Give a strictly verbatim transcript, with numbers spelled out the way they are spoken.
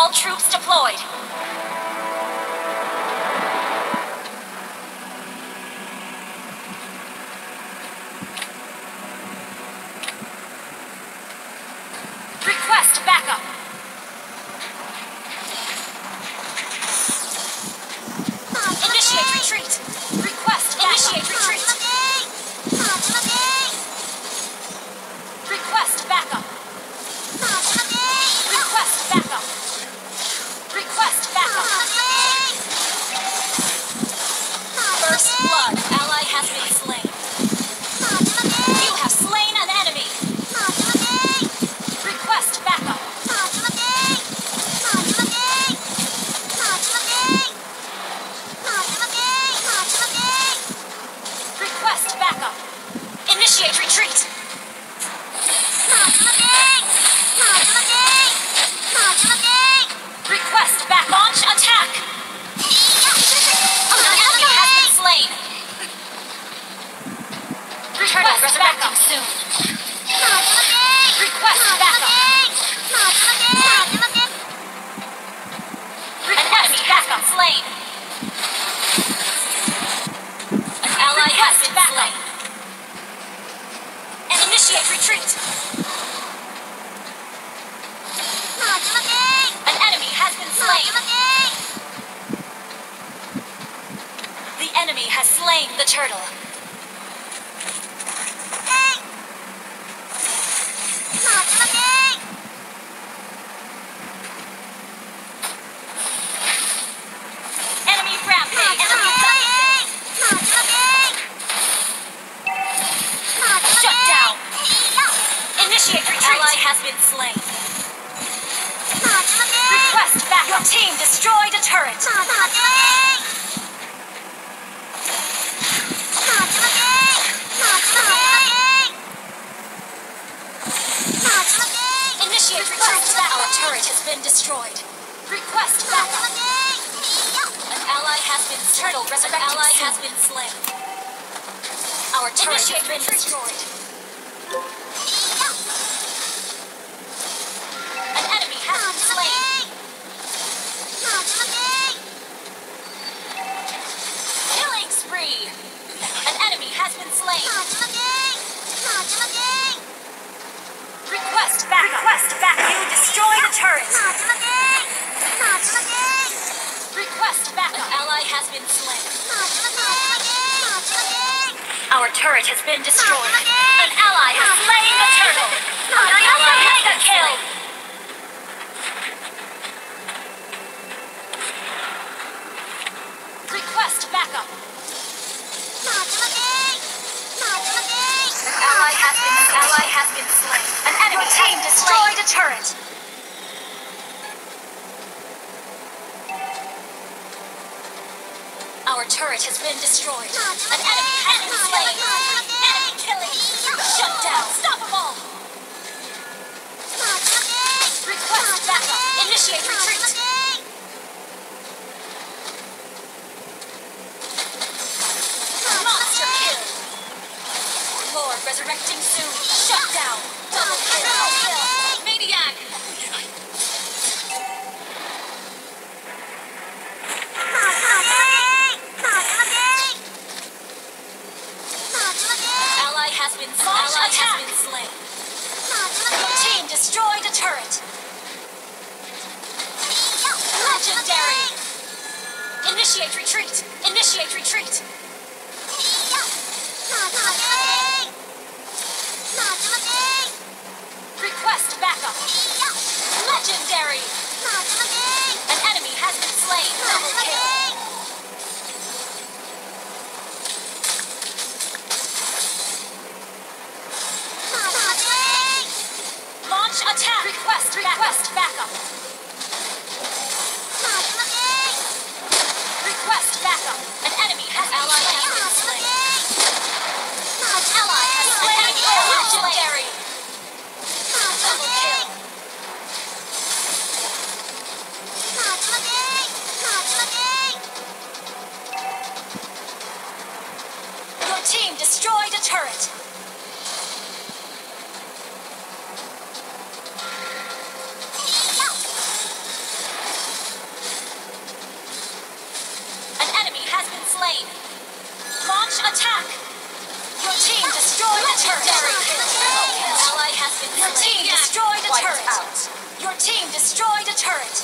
All troops deployed. Request backup. Initiate retreat. Request initiate retreat. Request backup. Request backup. Request backup. First blood. Ally has been slain. You have slain an enemy. Request backup. Request backup. Initiate retreat. Request back. Launch attack. An enemy has been slain. Request backup soon. Request backup. An enemy backup slain. An ally has been slain. And initiate retreat. An enemy has been slain. The enemy has slain the turtle. Enemy rampage. Enemy shut down. Initiate retreat. Ally has been slain. Request back. Your team destroyed a turret. Initiate retreat. Our turret has been destroyed. Request backup. An ally has been turtle resurrected. An ally has been slain. Our turret has been destroyed. An enemy has been slain. Killing spree. An enemy has been slain. Request back. Request back. You destroy the turret. Request back. An ally has been slain. Our turret has been destroyed. An ally has slain the turtle. An ally mega kill. Request backup. An ally has been an ally has been slain. An enemy team destroyed a turret. Our turret has been destroyed. An enemy has been slain. Enemy killing. Shut down. Stop them all. Request backup. Initiate retreat. Monster kill. Lord resurrecting soon. Shut down. Double kill. Double kill. Maniac. Ally has been ally has been slain. Team destroyed a turret. Legendary. Initiate retreat. Initiate retreat. Request backup. Legendary. An enemy has been slain. Double kill. Launch attack. Request. Request backup. Request backup. An enemy has ally has been slain. Ally has slain. Legendary. Double kill. Your team destroyed a turret.